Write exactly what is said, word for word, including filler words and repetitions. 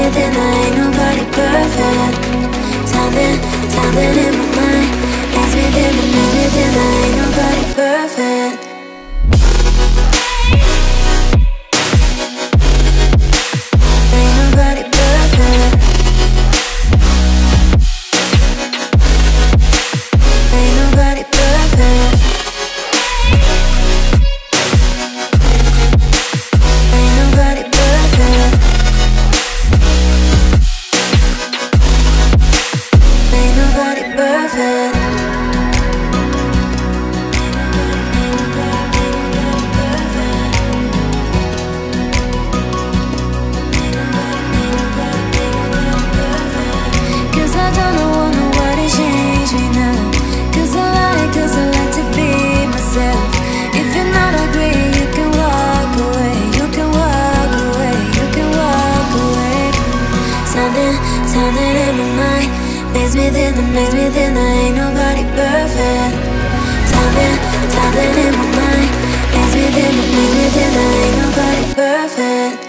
within, there ain't nobody perfect. Something, something in my mind. Maze within the maze within, there ain't nobody perfect. Ain't nobody perfect. Ain't nobody perfect. Ain't nobody perfect. Ain't nobody perfect. Cause I don't know, want nobody change me now. Cause I like, cause I like to be myself. If you're not agree, you can walk away. You can walk away, you can walk away. Something, something in my mind. Maze within the maze within, there ain't nobody perfect. Something, something in my mind. Maze within the maze within, there ain't nobody perfect.